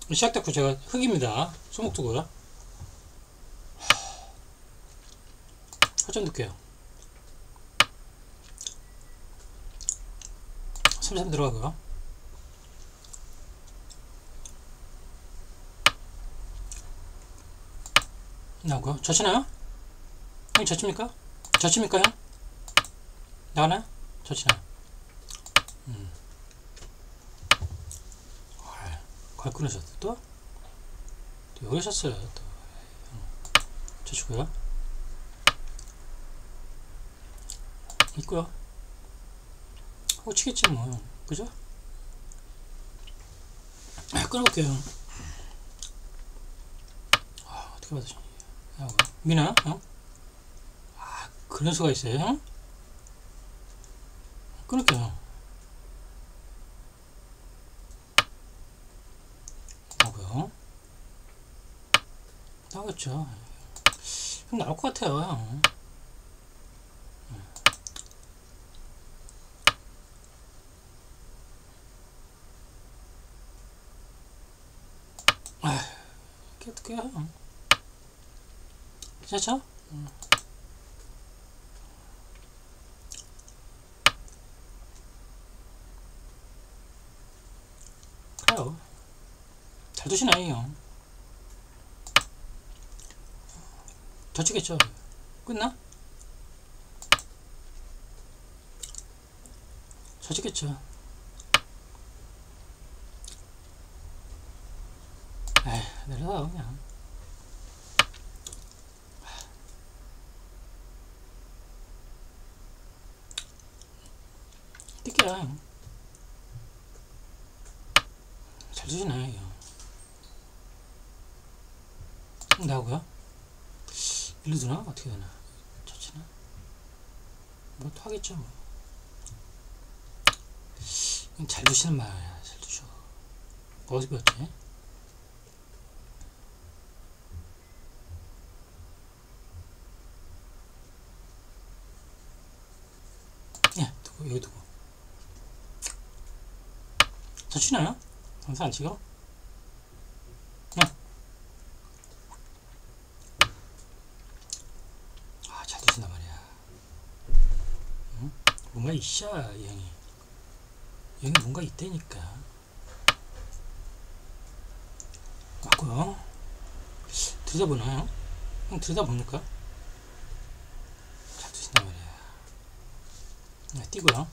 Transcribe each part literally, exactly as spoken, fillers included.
시작됐고 제가 흑입니다. 소목두고요. 화점 넣을게요. 삼삼 들어가고요. 나오고요. 젖히나요? 형 젖힙니까? 젖힙니까 형? 나가나요? 젖히나요? 음. 걸 끊으셨어 또? 또 여기 오셨어요 또. 젖히고요. 있고요. 하고 치겠지 뭐. 그죠? 아, 끊어볼게요. 아, 어떻게 받으시니? 미나? 형? 아, 그런 수가 있어요 형? 끊을게요. 나오고요. 나오겠죠. 형 나올 것 같아요 형. 아, 이게 어떻게 해요? 괜찮죠? 음. 그래요. 잘 두시네, 형. 젖히겠죠? 끝나? 젖히겠죠? 에이, 내려가, 그냥. 뛸게요, 형. 잘 두시네, 형. 나오고요. 일로 두나? 어떻게 되나? 젖히나? 뭐 또 하겠죠, 뭐. 잘 두시는 말이야, 잘 두셔. 어디서 배웠지? 예, 두고, 여기 두고. 젖히나요? 장사 안 치고? 네. 아, 잘 두신단 말이야. 응? 뭔가 있어, 이 형이. 이 형이 뭔가 있다니까. 맞고요. 들여다보나요? 형 들여다봅니까? 잘 두신단 말이야. 네, 띄고요.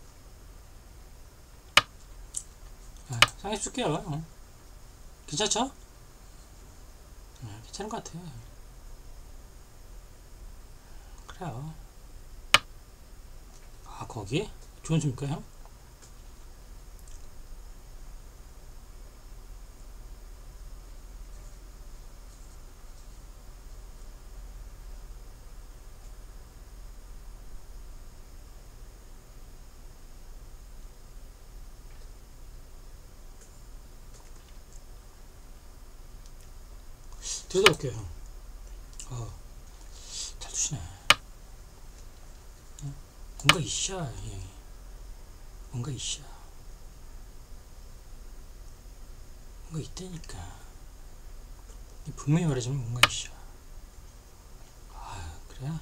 네, 상해줄게요. 어. 괜찮죠? 네, 괜찮은 것 같아. 그래요. 아, 거기? 좋은 줍니까, 형? 들여다볼게요, 형. 어, 잘 두시네. 응? 뭔가 있어, 이 형이. 뭔가 있어. 뭔가 있다니까. 분명히 말하자면 뭔가 있어. 아, 그래?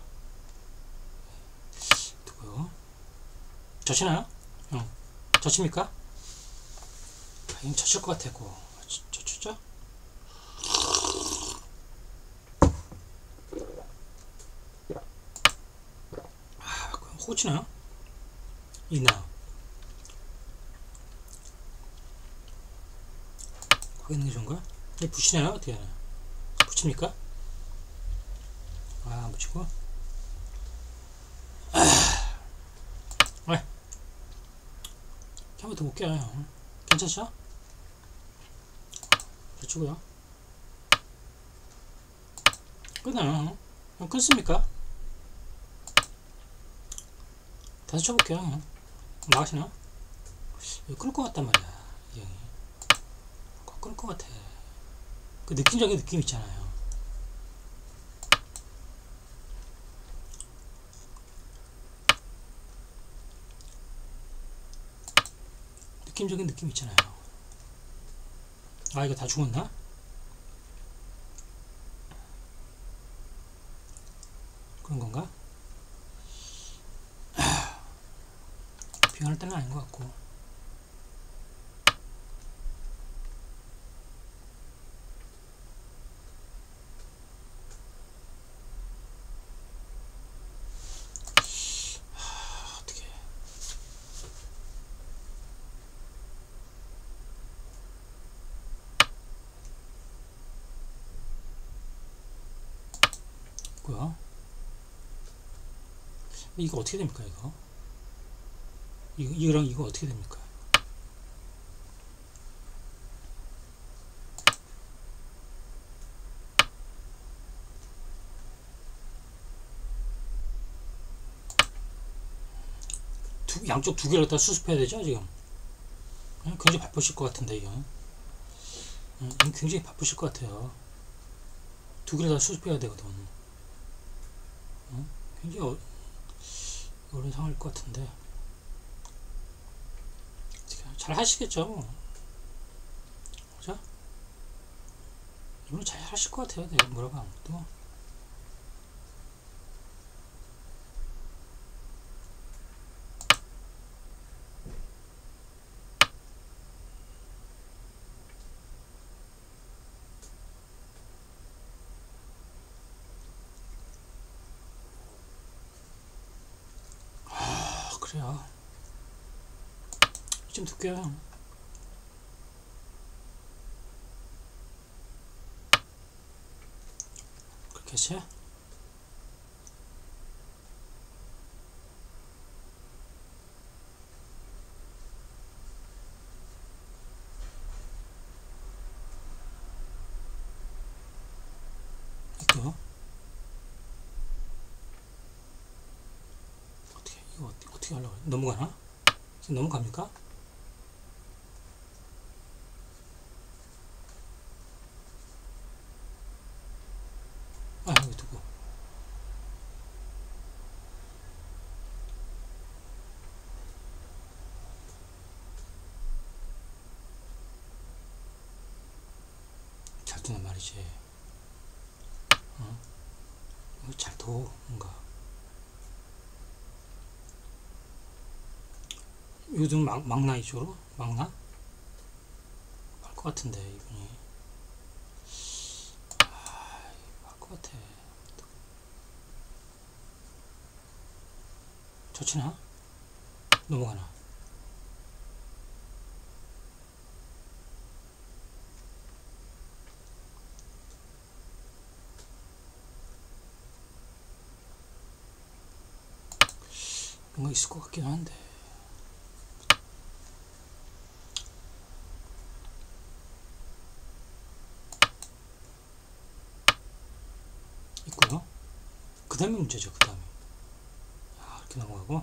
두고요. 젖히나요? 형. 젖힙니까? 아, 형 젖힐 것 같았고. 젖혔죠? 아, 호치나요? 있나요? 거기 있는 게 좋은가? 이 붙이나요? 어떻게 하나요? 붙입니까? 아, 안 붙이고. 아, 네. 한번 더 볼게요, 형. 괜찮죠? 젖히고요. 끊어요. 형 끊습니까? 다시 쳐볼게요. 형. 나가시나? 이거 끊을 것 같단 말이야, 이 형이. 끊을 것 같아. 그 느낌적인 느낌 있잖아요. 느낌적인 느낌 있잖아요. 아 이거 다 죽었나? 그런 건가? 비교할 때는 아닌 것 같고. 하, 어떻게? 뭐야? 이거 어떻게 됩니까 이거? 이거 이거랑 이거 어떻게 됩니까? 두, 양쪽 두 개를 다 수습해야 되죠 지금. 굉장히 바쁘실 것 같은데 이거. 굉장히 바쁘실 것 같아요. 두 개를 다 수습해야 되거든. 굉장히 어, 어려운 상황일 것 같은데 잘 하시겠죠. 그죠? 이분 잘 하실 것 같아요. 내가 뭐라고 안 해도. 아 그래요. 좀 듣게요. 그렇게 했어요? 이거 어떻게 이거 어떻게, 어떻게 하려고 그래? 넘어가나? 지금 넘어갑니까? 아 여기 두고 잘 두는 말이지. 어? 이거 잘 둬. 뭔가 요즘 막, 막나 이쪽으로? 막나? 할 것 같은데 이분이. 아, 할 것 같아. 좋지나? 넘어가나? 뭔가 있을 것 같긴 한데. 있고요. 그 다음에 문제죠. 그 다음에 아, 이렇게 넘어가고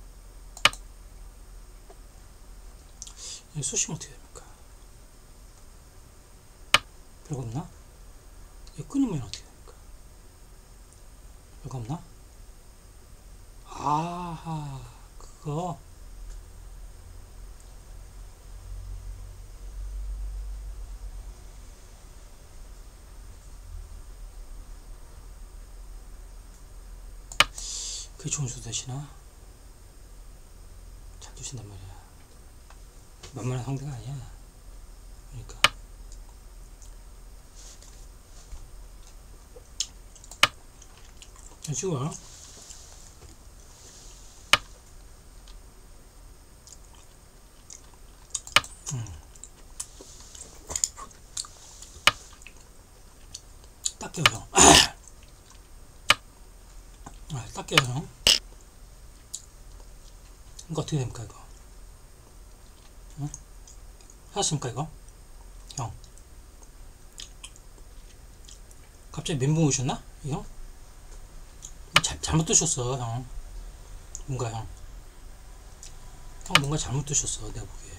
수시면 어떻게 됩니까? 별거 없나? 이거 끊으면 어떻게 됩니까? 별거 없나? 아하 그거 그게 좋은 수 되시나? 잘 두신단 말이야. 만만한 상대가 아니야. 그러니까 쉬워. 음. 딱 깨워요. 아, 딱 깨워요. 이거 어떻게 됩니까 이거? 응? 하셨습니까 이거? 형 갑자기 멘붕 오셨나? 이거? 자, 잘못 드셨어 형. 뭔가 형. 형 뭔가 잘못 드셨어 내가 보기에.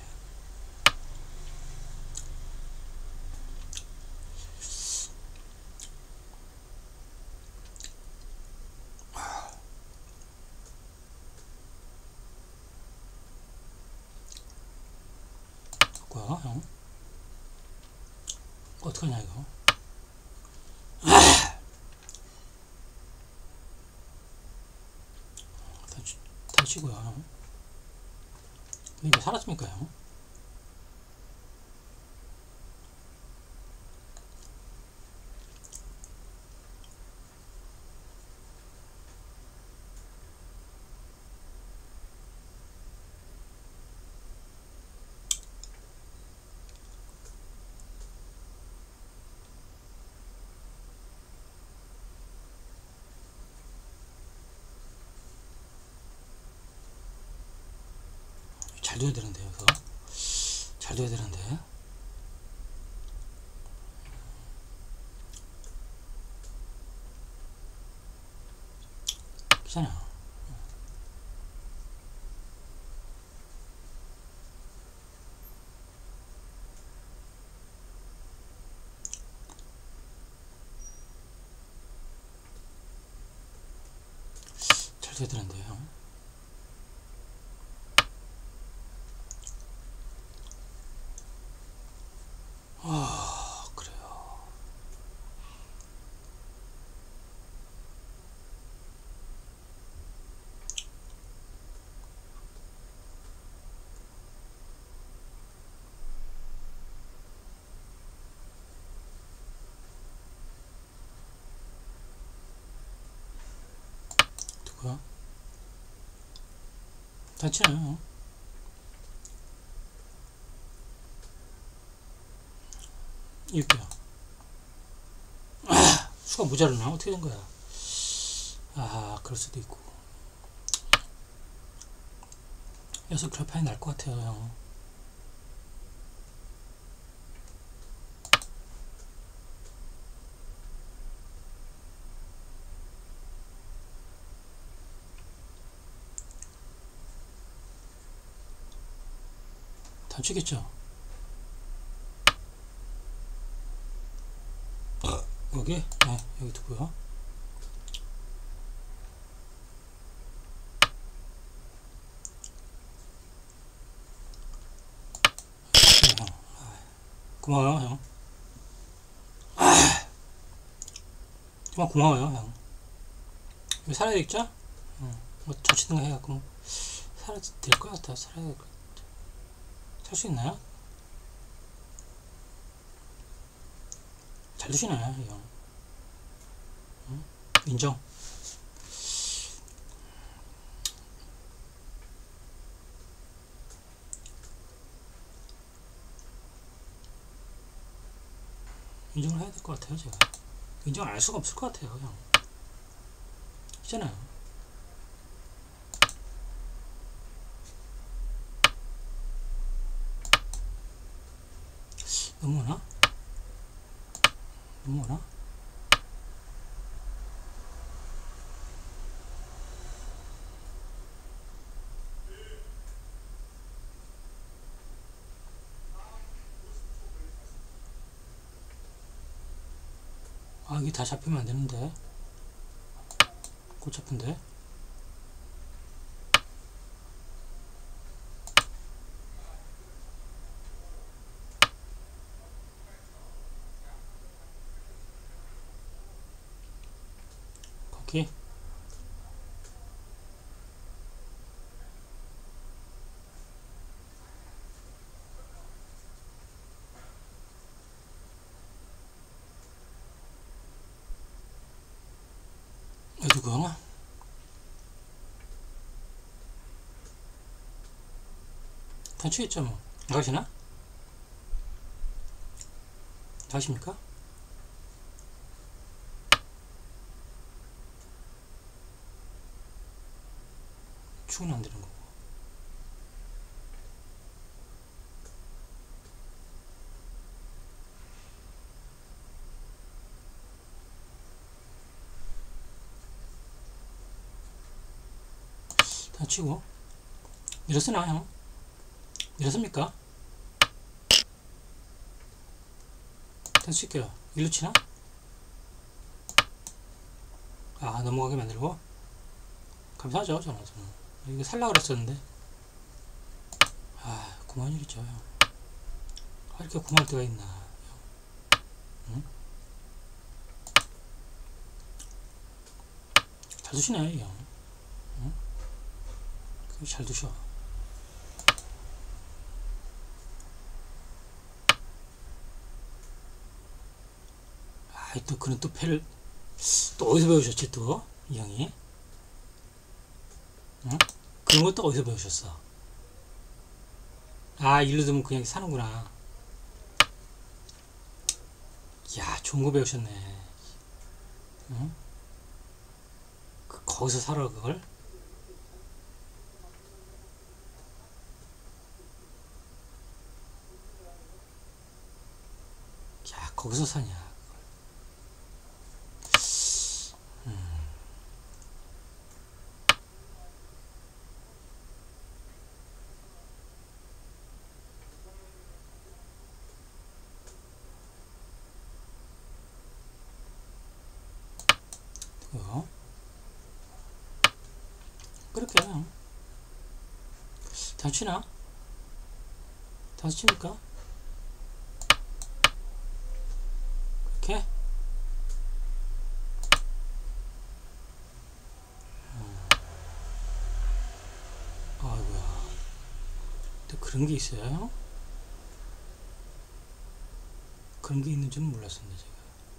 뭐야 형? 어떡하냐 이거. 다 치고요. 이게 사라집니까 형? 잘 둬야 되는데 여기서 잘 둬야 되는데 괜찮아. 잘 둬야 되는데요. 아 그래요. 누구야? 단치나요? 이렇게요. 아, 수가 모자르나? 어떻게 된 거야? 아, 그럴 수도 있고. 여기서 그래파이 날 것 같아요, 형. 단치겠죠? 여기? 네, 여기 두고요. 네, 형. 고마워요, 형. 아, 정말 고마워요, 형. 여기 살아야 되겠죠? 응. 뭐, 저치든가 해갖고, 뭐, 살아야 될 것 같아. 살아야 될 것 같아. 살 수 있나요? 잘 두시네, 형. 응? 인정. 인정을 해야 될 것 같아요, 제가. 인정을 알 수가 없을 것 같아요, 형. 있잖아요. 너무하나? 너무하나? 아, 이게 다 잡히면 안 되는데. 골치 아픈데. 거기. 어디 구형아? 단추겠죠 뭐. 나가시나? 나가십니까? 축은 안 되는 거고. 단치고. 밀었으나 형? 밀었습니까? 단치게요. 일로 치나? 아, 넘어가게 만들고. 감사하죠, 저는. 저는. 이거 살라 그랬었는데. 아, 고마운 일이죠, 형. 아, 이렇게 고마울 때가 있나. 응? 잘 두시네 이 형. 응? 잘 두셔. 아이 또 그는 또 패를 또 어디서 배우셨지 또 이 형이? 응? 그런 것도 어디서 배우셨어? 아 일로 두면 그냥 사는구나. 야 좋은 거 배우셨네. 응? 그, 거기서 살아 그걸? 야 거기서 사냐? 음. 어? 그렇게 그냥 다 치나? 다섯 치니까 그렇게? 음. 아이고야 또 그런 게 있어요? 그런 게 있는 줄은 몰랐습니다 제가.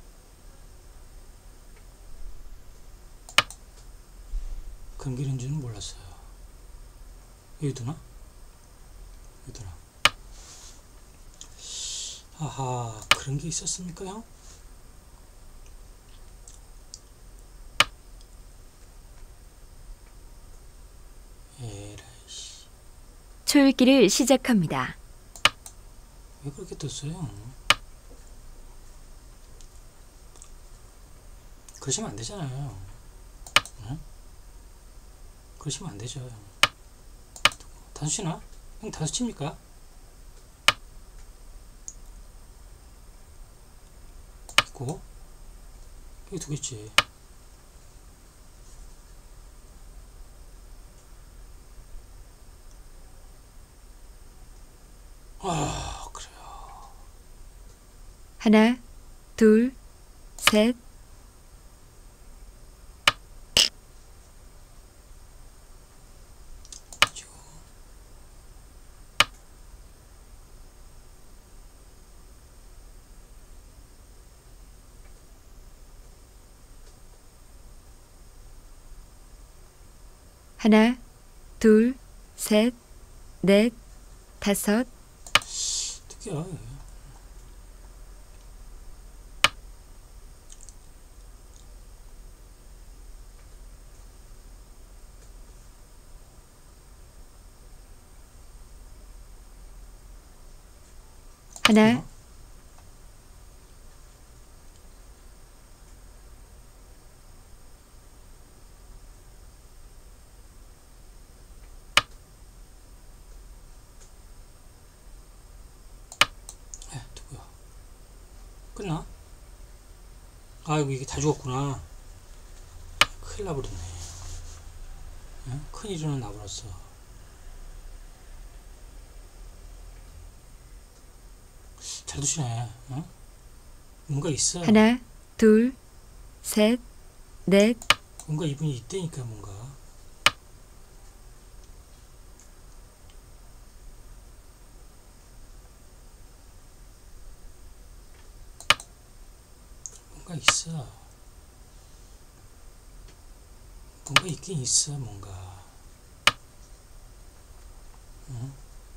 그런 게 있는 줄은 몰랐어요. 여기 두나? 여기 두나? 아하 그런 게 있었습니까 형? 에라이씨 초읽기를 시작합니다. 왜 그렇게 떴어요? 그러시면 안 되잖아요. 응? 그러시면 안 되죠. 다섯 치나? 형 다섯 칩니까? 있고 여기 두 개지. 아 그래요. 하나, 둘, 셋. 지금 하나, 둘, 셋, 넷, 다섯. 두 개야. 하나, 어? 네, 두고요. 끝나? 아이고 이게 다 죽었구나. 큰일 나버렸네. 응? 큰일은 나버렸어. 잘 두시네. 응? 뭔가 있어. 하나, 둘, 셋, 넷. 뭔가 이분이 있다니까 뭔가. 뭔가 있어. 뭔가 있긴 있어 뭔가. 응?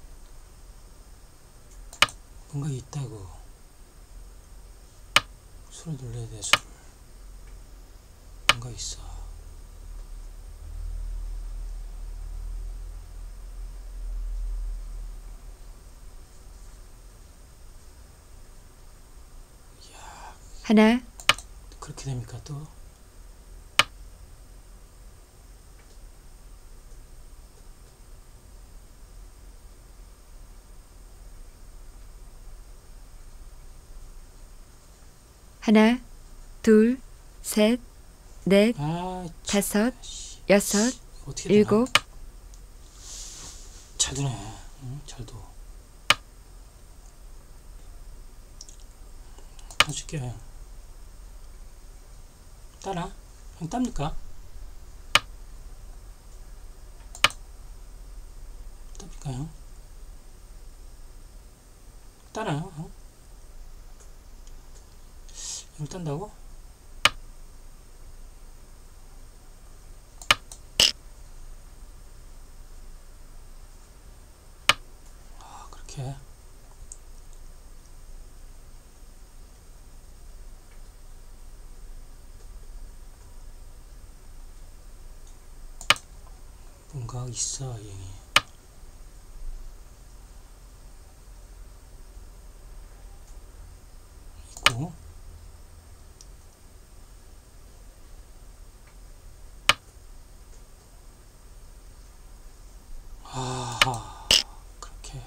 뭔가 있다고. 술을 돌려야 돼 술을. 뭔가 있어. 이야 하나, 그렇게 됩니까 또? 하나, 둘, 셋, 넷, 아 다섯, 씨. 여섯, 어떻게 되나? 일곱. 잘 두네. 응? 잘 둬. 칠게요 형. 따나? 형 땁니까? 땁니까 형? 따나요 형? 형 딴다고? 아 그렇게 뭔가 있어 이 형이. 있고 아하 그렇게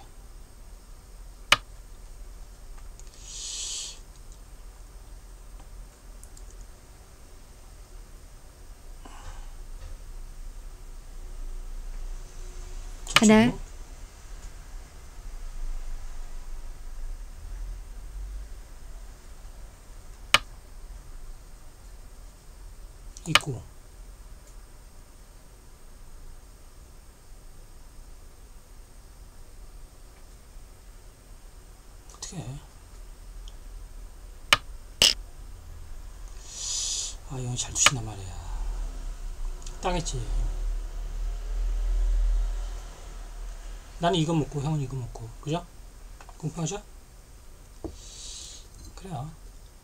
하나, 있고 어떻게 해? 아 형이 잘 두신단 말이야. 따겠지. 나는 이거 먹고 형은 이거 먹고 그죠? 공평하죠? 그래요.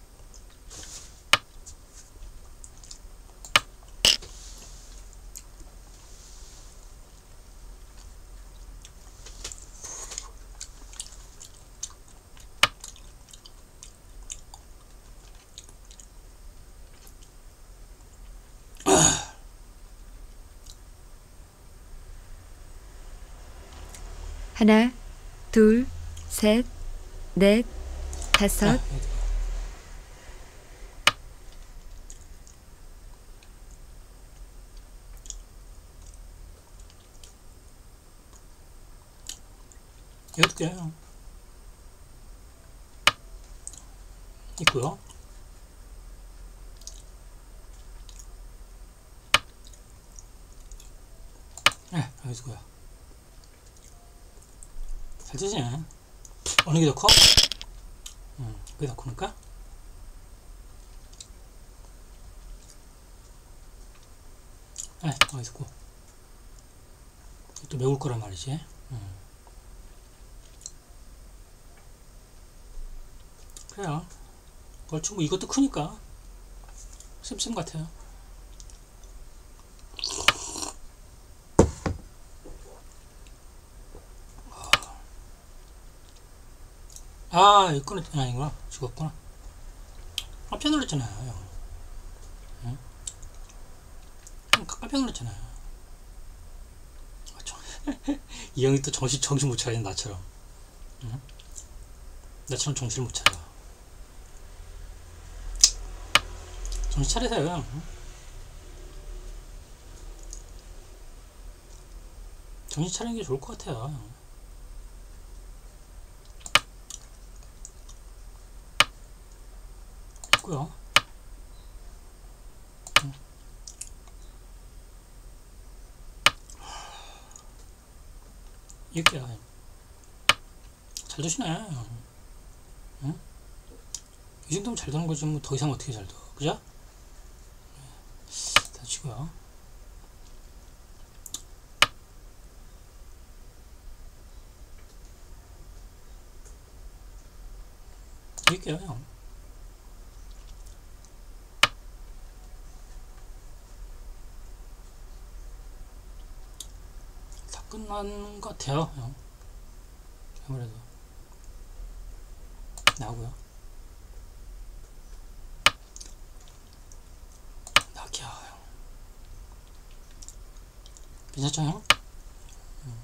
하나, 둘, 셋, 넷, 다섯, 아, 여덟 개 있고요. 네, 여기 있고요. 잘 되지? 어느 게 더 커? 응, 그게 더 크니까? 네, 여기 있고. 또 매울 거란 말이지. 응. 그래요. 얼추 뭐 이것도 크니까 쌤쌤 같아요. 아 이거 끊었.. 아니구나. 죽었구나. 깜짝 놀랐잖아요 형. 응? 형 깜짝 놀랐잖아요. 아, 저, 이 형이 또 정신 정신 못 차리는 나처럼. 응? 나처럼 정신을 못 차려. 정신 차리세요 형. 응? 정신 차리는 게 좋을 것 같아요 형. 있고요. 응. 이렇게 잘 되시네 형. 응? 이 정도면 잘 되는 거지 뭐 더 이상 어떻게 잘 돼. 그죠? 다 치고요. 이렇게요 형. 다 끝난 것 같아요 형. 아무래도 나오고요. 낙이야 형. 괜찮죠 형? 음.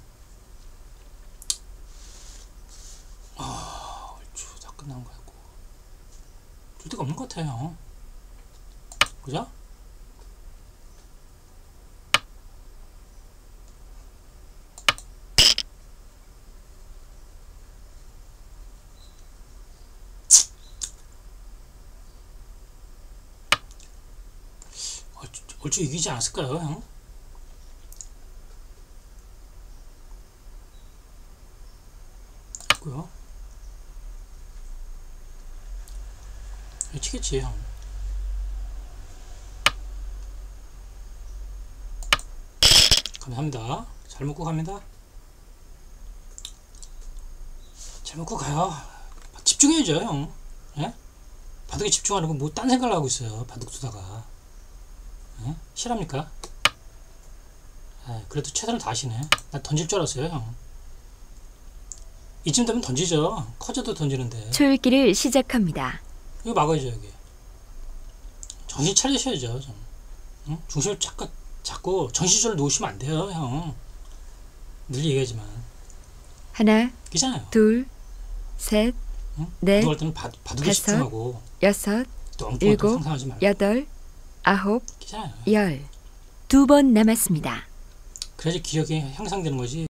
아 얼추 다 끝난 거 같고 줄 데가 없는 것 같아요 형. 그죠? 얼추 이기지 않았을까요, 형? 있고요. 치겠지, 형. 감사합니다. 잘 먹고 갑니다. 잘 먹고 가요. 집중해야죠, 형. 예? 바둑에 집중하는 거 뭐 딴 생각을 하고 있어요. 바둑 두다가. 예? 실합니까? 예, 그래도 최선을 다하시네. 나 던질 줄 알았어요, 형. 이쯤 되면 던지죠. 커져도 던지는데. 초읽기를 시작합니다. 이거 막아야죠, 여기. 정신 차리셔야죠, 좀. 응? 중심을 자꾸, 자꾸 정신줄을 놓으시면 안 돼요, 형. 늘 얘기하지만. 하나, 끼잖아요. 둘, 셋, 응? 넷, 바둑할 때는 바, 바둑에 다섯, 집중하고 여섯, 또 엉뚱한 거 일곱, 상상하지 말고. 여덟, 아홉, 끼잖아요. 열. 두 번 남았습니다. 그래야지 기억이 향상되는 거지.